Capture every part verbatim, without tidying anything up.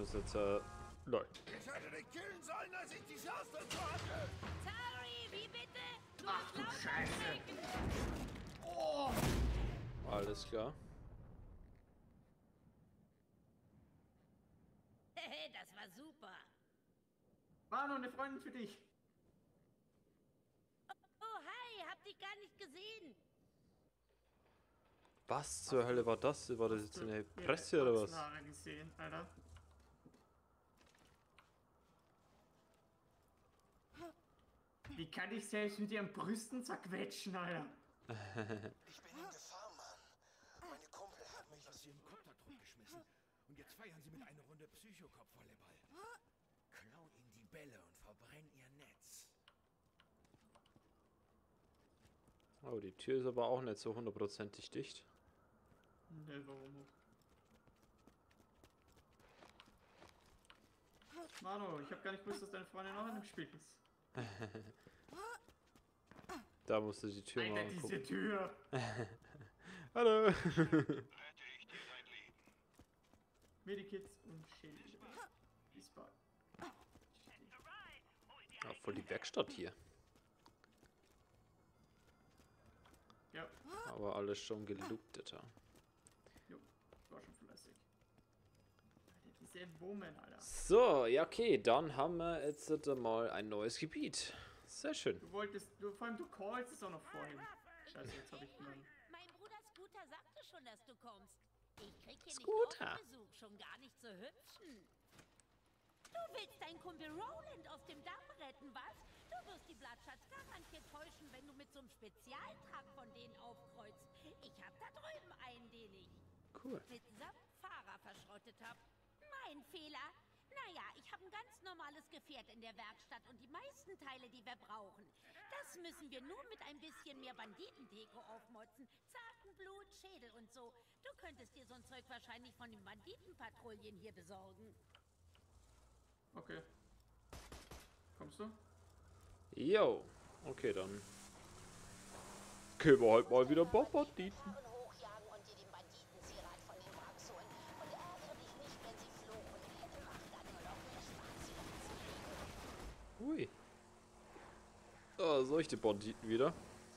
muss jetzt äh, lol. Ich hätte dich killen sollen, als ich die Chance dazu hatte. Sorry, wie bitte? Du Ach du musst Scheiße. sprechen. Oh! Alles klar. Das war super. Manu, eine Freundin für dich. Oh, hi, hab dich gar nicht gesehen. Was zur Hölle war das? War das jetzt Hast du eine ihre Presse oder was? Achsenhaare gesehen, Alter? Wie kann ich selbst mit ihren Brüsten zerquetschen, Alter? Ich bin in Gefahr, Mann. Meine Kumpel hat mich aus ihrem Koptertrupp geschmissen. Und jetzt feiern sie mit einer Runde Psychokopf-Volleyball. Klau ihnen die Bälle und verbrenn ihr Netz. Oh, die Tür ist aber auch nicht so hundertprozentig dicht. Ne, warum auch? Manu, ich hab gar nicht gewusst, dass deine Freundin auch in dem Spiel ist. Da musst du die Tür mal Alter, diese angucken. Tür! Hallo! Rette ich dir dein Leben. Medikits und Schädel. Diesmal. Ah, voll die Werkstatt hier. Ja, Aber alles schon gelootet. Ja. jo, war schon fleißig. Alter, diese Woman, Alter. So, ja okay, dann haben wir jetzt mal ein neues Gebiet. Sehr schön. Du wolltest, du, vor allem du callst es auch noch vorhin. Scheiße, jetzt hab ich meinen. Mein Bruder Scooter sagte schon, dass du kommst. Ich krieg hier Scooter. nicht Besuch, schon gar nicht so hübschen. Du willst deinen Kumpel Roland aus dem Damm retten, was? Du wirst die Blattschatz garantiert täuschen, wenn du mit so einem Spezialtrag von denen aufkreuzt. Ich hab da drüben einen, den ich Cool. mitsamt Fahrer verschrottet hab. Mein Fehler. Naja, ich habe ein ganz normales Gefährt in der Werkstatt und die meisten Teile, die wir brauchen. Das müssen wir nur mit ein bisschen mehr Banditendeko aufmotzen. Zartenblut, Schädel und so. Du könntest dir so ein Zeug wahrscheinlich von den Banditenpatrouillen hier besorgen. Okay. Kommst du? Jo. Okay, dann können wir halt mal wieder Banditen. Karren hochjagen und dir den Banditen-Zierat von den Wracks holen. Und ärgere dich nicht, wenn sie fluchen. Macht dann nur noch mehr Spaß, sie umzulegen. Ui. Ah, solche Banditen wieder.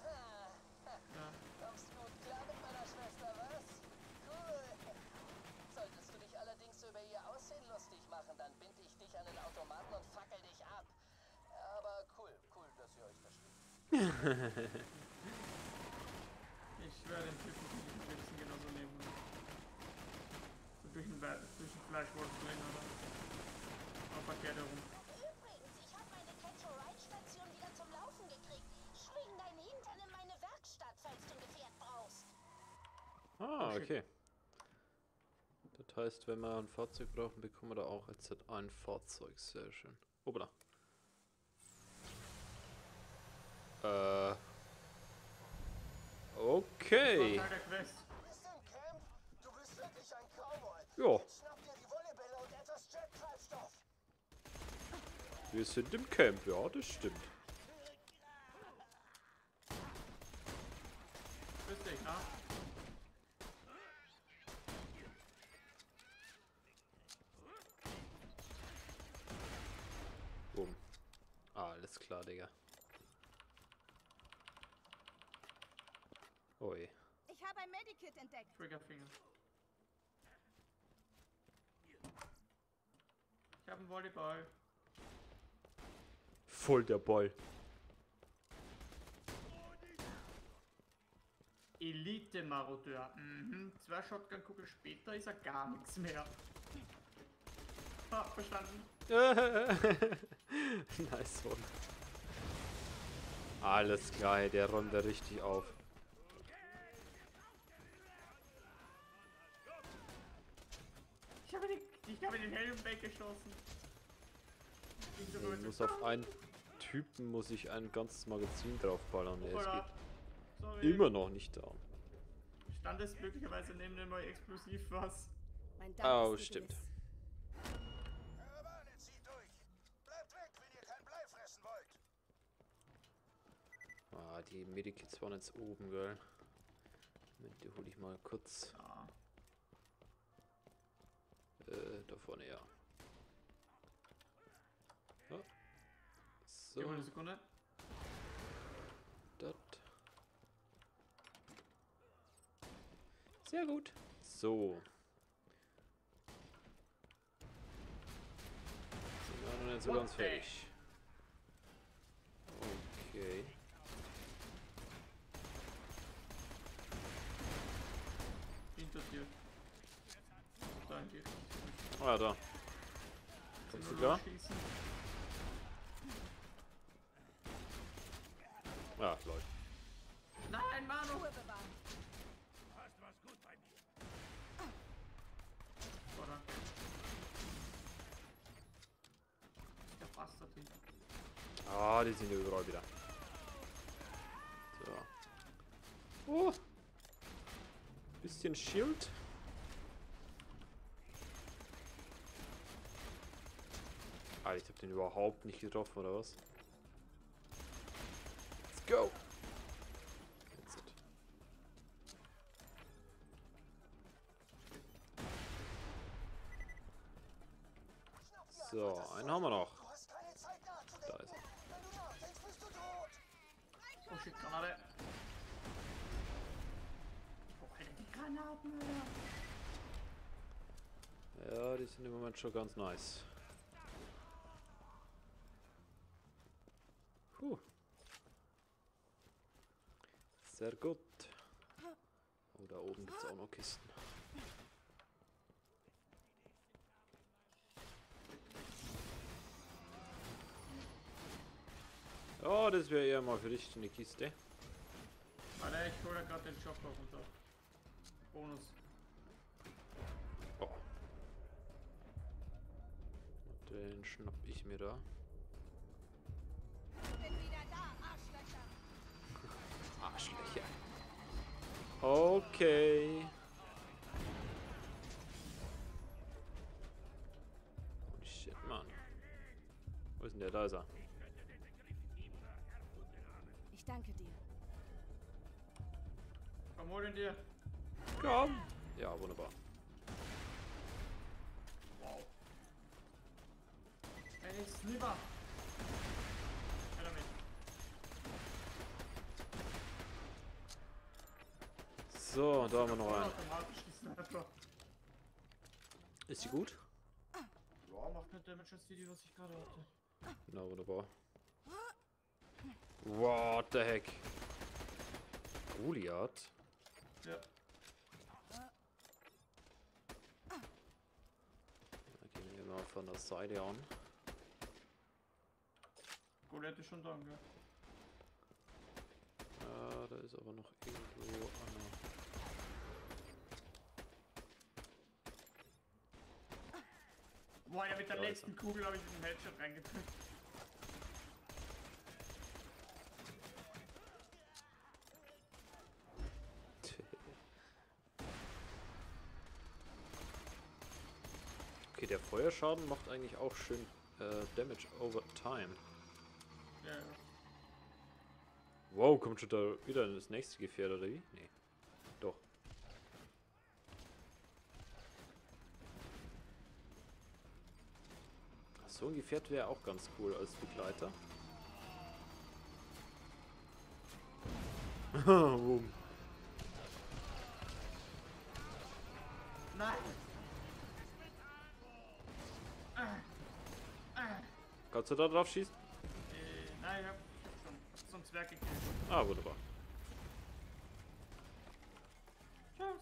Kommst gut klar mit meiner Schwester, was? Cool. Solltest du dich allerdings über ihr Aussehen lustig machen, dann bind ich dich an den Automaten und fackel dich ab. Aber cool, cool, dass ihr euch versteht. Ich schwöre, den Typen die ich ein bisschen genauso nehmen. So durch den, Be- durch den Fleischwurst drin, oder? Auch verkehrt herum. Übrigens, ich habe meine Catch-a-Ride-Station wieder zum Laufen gekriegt. Schwing deinen Hintern in meine Werkstatt, falls du ein Gefährt brauchst. Ah, okay. Das heißt, wenn wir ein Fahrzeug brauchen, bekommen wir da auch jetzt ein Fahrzeug. Sehr schön. Obla. Äh. Okay. Das war Teil der Quest. Bist du im Camp? Du bist wirklich ein Cowboy. Ja, Jetzt schnapp dir die Volleybälle und etwas Jet-Treibstoff. wir sind im Camp. Ja, das stimmt. Grüß dich, na? Bumm. Ah, alles klar, Digga. Ui. Ich habe ein Medikit entdeckt. Triggerfinger. Ich habe einen Volleyball. Voll der Ball. Elite-Marodeur. Mhm. Zwei Shotgun-Kugeln später ist er gar nichts mehr. Ah, verstanden. Nice one. Alles klar, ey, der räumt da richtig auf. Ich habe den, ich habe den Helm weggeschossen. Ging so Ich rüber muss zu- auf einen Typen muss ich ein ganzes Magazin draufballern. Der Hoppala. ist Sorry. geht immer noch nicht da. Stand es möglicherweise neben dem neuen Explosiv was? Mein Dank Oh, ist dir stimmt. gewiss. Karawane, zieht durch. Bleibt weg, wenn ihr kein Blei fressen wollt. Ah, die Medikits waren jetzt oben, gell. Moment, die hole ich mal kurz. Ja. Äh, da vorne, ja. So. Gib mal eine Sekunde. Dat. Sehr gut. So. Sind wir noch nicht so What ganz the- fertig. Okay. Hinter dir. Da in die Richtung. Ah, da. Kommst du klar? Schießen. Ja, läuft. Nein, Manu! Ruhe bewahren. Oh, danke. Der Bastard hinten. Ah, die sind ja überall wieder. So. Oh. Bisschen Shield. Ah, ich hab den überhaupt nicht getroffen, oder was? Let's go! That's it. So, einen haben wir noch. Du hast keine Zeit nachzudenken. Da ist er. Wenn du nachdenkst, bist du tot. Oh shit, Granate. Oh, Alter, die Granaten, Alter. Ja, die sind im Moment schon ganz nice. Puh. Sehr gut. Oh, da oben gibt es auch noch Kisten. Ja, das wäre eher mal für dich eine Kiste. Alter, ich hole gerade den Shopper runter. Bonus. Oh. Den schnapp ich mir da. Bin wieder da, Arschlöcher. Arschlöcher. Okay. Holy shit, Mann. Wo ist denn der? Da ist er. Ich danke dir. Komm, hol ihn dir. Komm. Ja, wunderbar. Wow. Ey, Sniper. Hör damit. So, da haben wir noch einen. Automatisch die Sniper. Ist sie gut? Ja, macht nicht Damage als die, die was ich gerade hatte. Na, wunderbar. What the heck? Goliath? Ja. Da gehen wir mal von der Seite an. Goliath ist schon da, gell? Ja, da ist aber noch irgendwo einer. Boah, ja, mit der Da ist letzten Kugel habe ich den Headshot reingedrückt. Okay, der Feuerschaden macht eigentlich auch schön äh, Damage over time. Ja, ja. Wow, kommt schon da wieder das nächste Gefährt oder wie? Nee. Doch. So ein Gefährt wäre auch ganz cool als Begleiter. Boom. Nein! Ah. Ah. Kannst du da drauf schießen? Äh, nein, ich hab schon so ein Zwerg gekillt. Ah, wunderbar. Tschüss.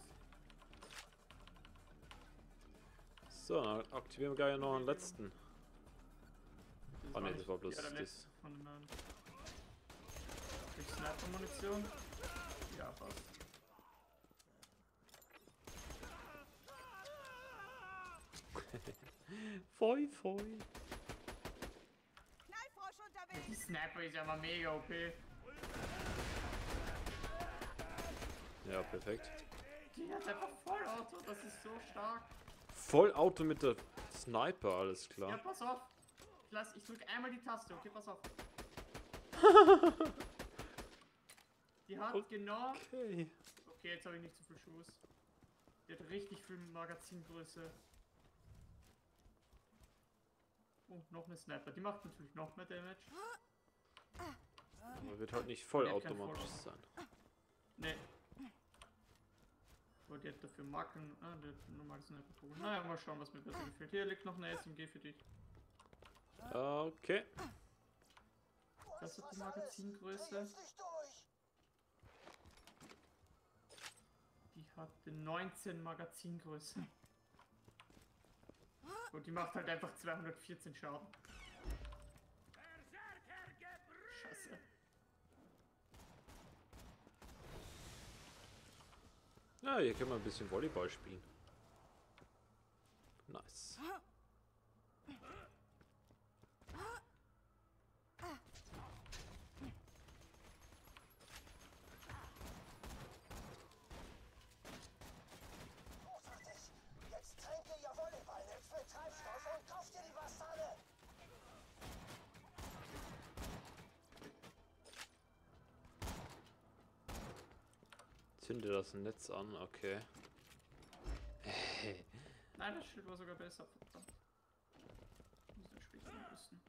So, dann aktivieren wir gleich noch einen letzten. Das Ah, nee, nicht das war bloß der das. letzte von den neuen. Krieg ich Sniper-Munition? Ja, fast. Foi, foi. Knallfrosch unterwegs. Die Sniper ist ja mal mega O P. Ja, perfekt. Die hat einfach Vollauto, das ist so stark. Vollauto mit der Sniper, alles Ja, klar. pass auf. Ich, lass, ich drück einmal die Taste, okay, pass auf. Die hat Okay. genau... Okay. Okay, jetzt habe ich nicht so viel Schuss. Die hat richtig viel Magazingröße. Oh, noch eine Sniper. Die macht natürlich noch mehr Damage. Aber wird halt nicht Nee, kein vollautomatisch Voll. sein. Nee. So, die hat dafür Marken. Ah, der hat normales Sniper-Kugel. Naja, mal schauen, was mir besser gefällt. Hier liegt noch eine S M G für dich. Okay. Das ist die Dreh Magazingröße. jetzt nicht durch. Die hat neunzehn Magazingröße. Und die macht halt einfach zweihundertvierzehn Schaden. Scheiße. Ja, hier können wir ein bisschen Volleyball spielen. Nice. Großartig. Jetzt tränke ihr Volleyball, nehmt mit Treibstoff und kauft ihr die Bastarde. Zünde das Netz an, okay. Nein, das Schild war sogar besser. Verdammt. Muss ich später noch wissen.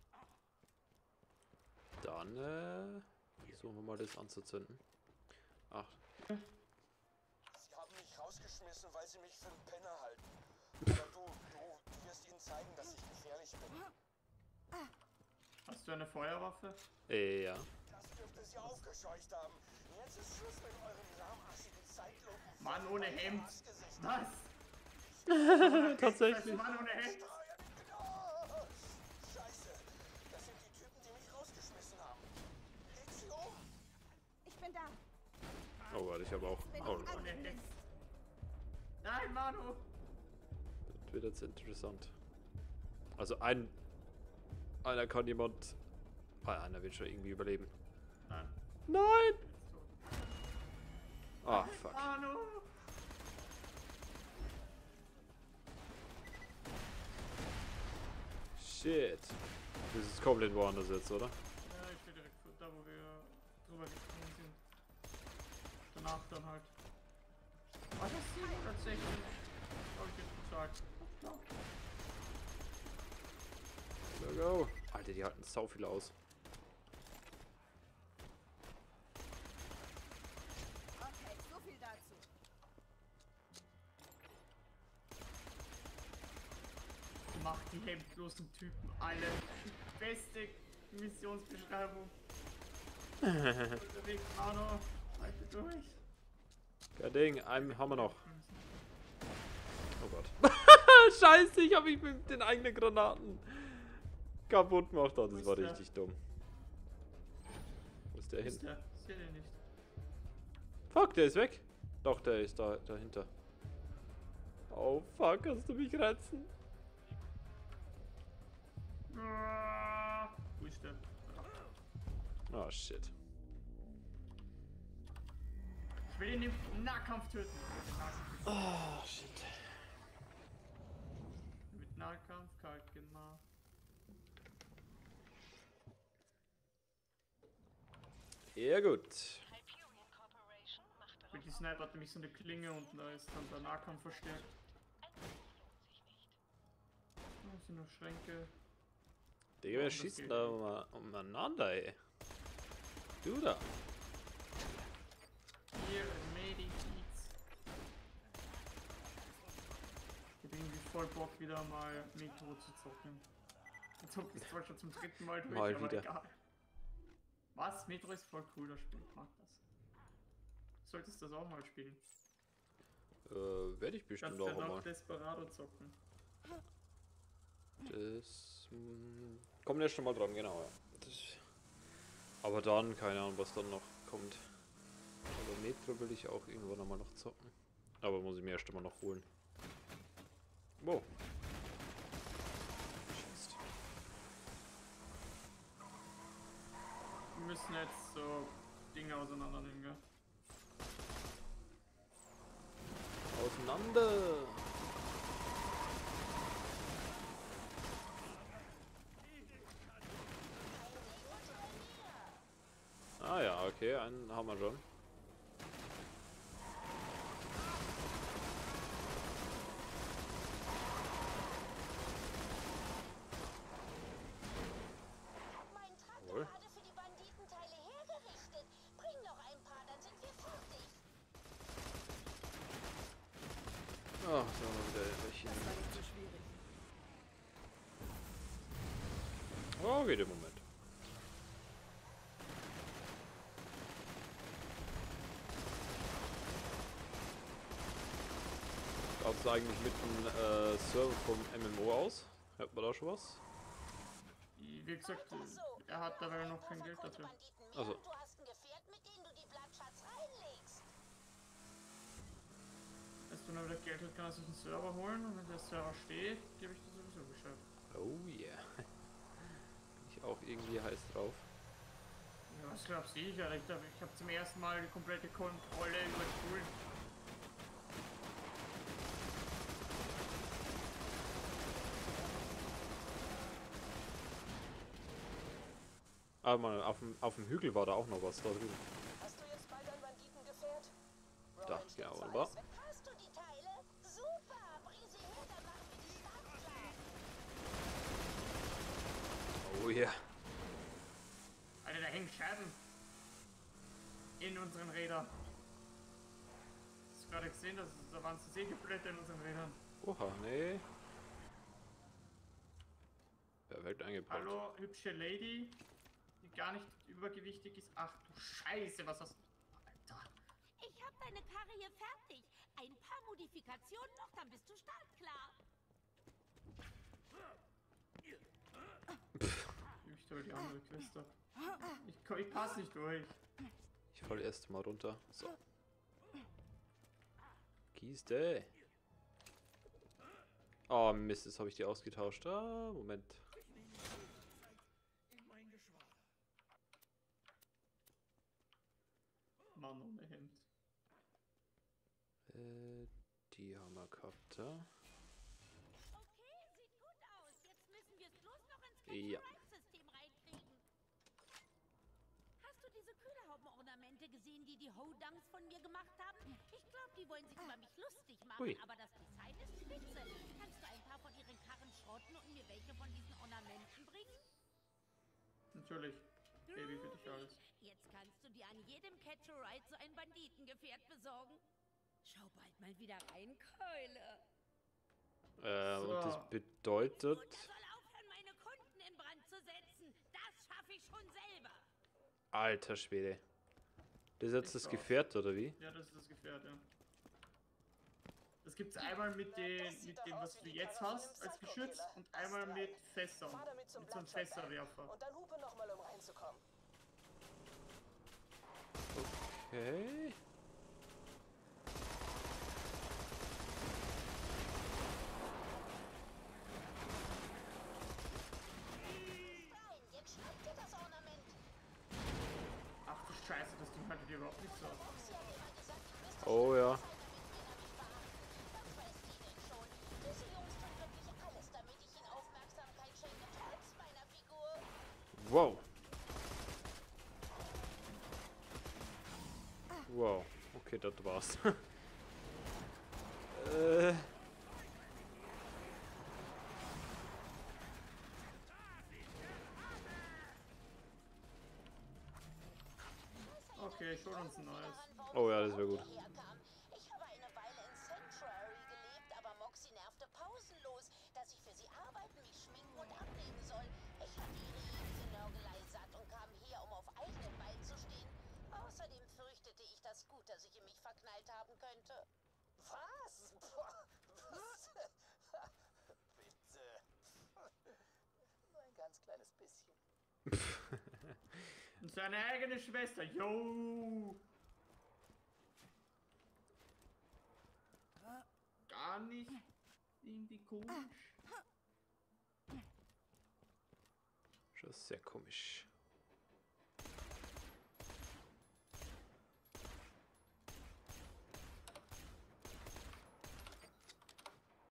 Dann äh, versuchen wir mal das anzuzünden. Ach, Sie haben mich rausgeschmissen, weil sie mich für einen Penner halten. Aber du, du, du wirst ihnen zeigen, dass ich gefährlich bin. Hast du eine Feuerwaffe? äh, ja. Das dürfte sie aufgescheucht haben. Jetzt ist Schluss mit eurem lahmarschigen Zeitlupen. Mann ohne Hemd. Arschgesicht. Was? Tatsächlich. Mann ohne Hemd. Oh, Scheiße. Das sind die Typen, die mich rausgeschmissen haben. Leg sie um. Ich bin da. Oh Gott, ich habe auch. Bin Oh, ich angepisst. Nein, Manu. das wird jetzt interessant. Also ein. Einer kann jemand. Ah, einer wird schon irgendwie überleben. Nein. Nein! Ah, fuck. Manu. Shit. Das ist komplett woanders jetzt, oder? Ja, ich stehe direkt vor- da, wo wir drüber gesprungen sind. Danach dann halt. Ah, das ist siebenhundertsechzig. Hab ich jetzt gesagt. Go, go. Alter, die halten sau viel aus. Okay, so viel dazu. Macht die hemdlosen Typen alle. Beste Missionsbeschreibung. Unterwegs, Manu. Halte durch. Kein Ding, einen haben wir noch. Oh Gott. Scheiße, ich habe mich mit den eigenen Granaten kaputt gemacht. Oh, Wo das ist war der? richtig dumm. Wo ist der Wo ist hin? der? Ich sehe den nicht. Fuck, der ist weg. Doch, der ist da dahinter. Oh fuck, kannst du mich retzen? Ah, Wo ist der? Oh shit. Ich will ihn im Nahkampf töten. Oh shit. Mit Nahkampf kalt gemacht. Ja gut. Mit die Sniper hat nämlich so eine Klinge und da ist dann der Nahkampf verstärkt. Da sind noch Schränke. Digga, wer schießt denn da um, umeinander, ey? Du da. Hier, Medikits. Ich hab irgendwie voll Bock wieder mal Metro zu zocken. Ich zocke es zwar schon zum dritten Mal durch, Mal aber wieder. egal. Was? Metro ist voll cool, das Spiel. Ich mag das. Solltest das auch mal spielen. Äh, werde ich bestimmt Kannst auch dann auch mal. Desperado zocken. Das mh, kommt ja schon mal dran, genau, ja. Das, aber dann, keine Ahnung, was dann noch kommt. Aber Metro will ich auch irgendwann nochmal noch zocken. Aber muss ich mir erst mal noch holen. Wow. Schießt. Wir müssen jetzt so Dinge auseinandernehmen, gell? Auseinander! Ah ja, okay, einen haben wir schon. Mein Traktor Wohl. hatte für die Banditenteile geht im Moment. Schaut es eigentlich mit dem äh, Server vom M M O aus? Hört man da schon was? Wie gesagt, er hat dabei noch kein Geld dafür. Also. Du hast ein Gefährt, mit dem du die Blattschatz reinlegst. Wenn du wieder Geld hat, kann er sich einen Server holen und wenn der Server steht, gebe ich dir sowieso Bescheid. Oh yeah. Bin ich auch irgendwie heiß drauf. Ja, was glaubst du? Ich, Alter? Ich habe ich hab zum ersten Mal die komplette Kontrolle über die Schulen. Ah, mal, auf dem, auf dem Hügel war da auch noch was da drüben. Hast du jetzt bald ein Banditengefährt? Da, Roland steht genau, zwar oder? alles weg. Hast du die Teile? Super! Bring sie her, dann machen wir die Stadt klar. Oh yeah. Alter, da hängen Scheiben in unseren Rädern. Hast du gerade gesehen, dass da waren so Sägeblätter in unseren Rädern. Oha, nee. Perfekt eingebaut. Hallo, hübsche Lady, die gar nicht übergewichtig ist. Ach du Scheiße, was hast du? Alter. Ich hab deine Karre hier fertig. Ein paar Modifikationen noch, dann bist du startklar. Ich hol die andere Quest ab. Ich, komm- ich pass nicht durch. Ich fall erst mal runter. So. Kiste. Oh Mist, jetzt habe ich die ausgetauscht. Ah, Moment. In mein Geschwader. Mann ohne Hemd. Äh, die haben wir gehabt, ja. Okay, sieht gut aus. Jetzt müssen wir es bloß noch ins Ja. Catch-and-Ride-System reinkriegen. Hast du diese Kühlhaubenornamente gesehen, die die Hodangs von mir gemacht haben? Ich glaube, die wollen sich über mich lustig machen, Ui. aber das Design ist spitze. Kannst du ein paar von ihren Karren schrotten und mir welche von diesen Ornamenten bringen? Natürlich. Baby für dich alles. Jetzt kannst du dir an jedem Catch-a-Ride so ein Banditengefährt besorgen. Schau bald mal wieder rein, Keule. Äh, So. und das bedeutet. Und er soll aufhören, meine Kunden in Brand zu setzen. Das schaffe ich schon selber. Alter Schwede. Das ist jetzt das Ich Gefährt, oder wie? Ja, das ist das Gefährt, ja. Das gibt's einmal mit den, mit dem, was du jetzt hast, als Geschütz und einmal mit Fässern. Fahr damit zum Mit so einem Blattschatz Fässerwerfer. und dann hupe nochmal, um reinzukommen. Okay. Nein, jetzt schreibt dir das Ornament. Ach du Scheiße, das Ding haltet ihr überhaupt nicht so. Sie hat immer gesagt, du bist der Oh ja. Was weiß die denn schon? Diese Jungs tun wirklich alles, damit ich ihnen Aufmerksamkeit schenke, trotz meiner Figur. Wow. Wow. Okay, das war's. äh. Okay, ich hol uns ein neues. Oh ja, das wäre gut. Herkam. Ich habe eine Weile in Sanctuary gelebt, aber Moxie nervte pausenlos, dass ich für sie arbeiten, mich schminken und abnehmen soll. Ich hatte ihre Nörgelei satt und kam her, um auf eigenen Beinen zu stehen. Außerdem fürchtete ich das Gut, das ich in mich verknallt haben könnte. Was? Boah, was? Bitte. Nur ein ganz kleines bisschen. Und seine eigene Schwester, yo! Gar nicht irgendwie komisch. Schon sehr komisch.